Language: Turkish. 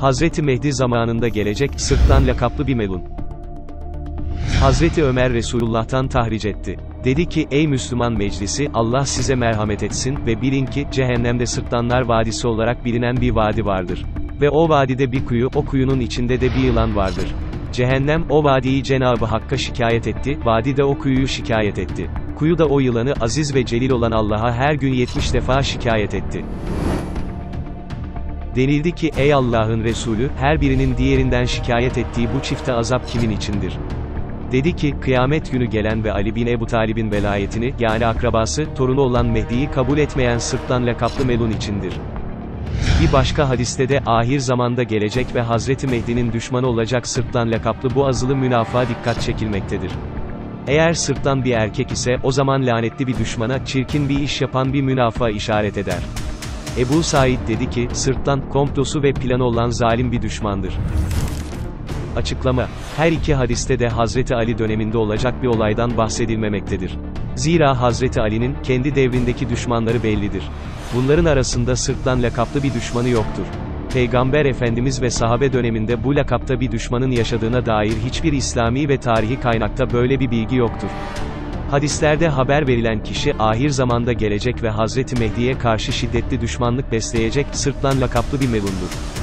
Hazreti Mehdi zamanında gelecek, sırtlan lakaplı bir melun. Hazreti Ömer Resulullah'tan tahric etti. Dedi ki, ey Müslüman meclisi, Allah size merhamet etsin ve bilin ki, cehennemde Sırtlanlar Vadisi olarak bilinen bir vadi vardır. Ve o vadide bir kuyu, o kuyunun içinde de bir yılan vardır. Cehennem, o vadiyi Cenab-ı Hakk'a şikayet etti, vadi de o kuyuyu şikayet etti. Kuyu da o yılanı, aziz ve celil olan Allah'a her gün 70 defa şikayet etti. Denildi ki, ey Allah'ın Resulü, her birinin diğerinden şikayet ettiği bu çifte azap kimin içindir? Dedi ki, kıyamet günü gelen ve Ali bin Ebu Talib'in velayetini, yani akrabası, torunu olan Mehdi'yi kabul etmeyen sırtlan lakaplı melun içindir. Bir başka hadiste de, ahir zamanda gelecek ve Hazreti Mehdi'nin düşmanı olacak sırtlan lakaplı bu azılı münafığa dikkat çekilmektedir. Eğer sırtlan bir erkek ise, o zaman lanetli bir düşmana, çirkin bir iş yapan bir münafığa işaret eder. Ebu Said dedi ki, sırtlan, komplosu ve planı olan zalim bir düşmandır. Açıklama: her iki hadiste de Hazreti Ali döneminde olacak bir olaydan bahsedilmemektedir. Zira Hazreti Ali'nin, kendi devrindeki düşmanları bellidir. Bunların arasında sırtlan lakaplı bir düşmanı yoktur. Peygamber Efendimiz ve sahabe döneminde bu lakapta bir düşmanın yaşadığına dair hiçbir İslami ve tarihi kaynakta böyle bir bilgi yoktur. Hadislerde haber verilen kişi, ahir zamanda gelecek ve Hazreti Mehdi'ye karşı şiddetli düşmanlık besleyecek, sırtlan lakaplı bir melundur.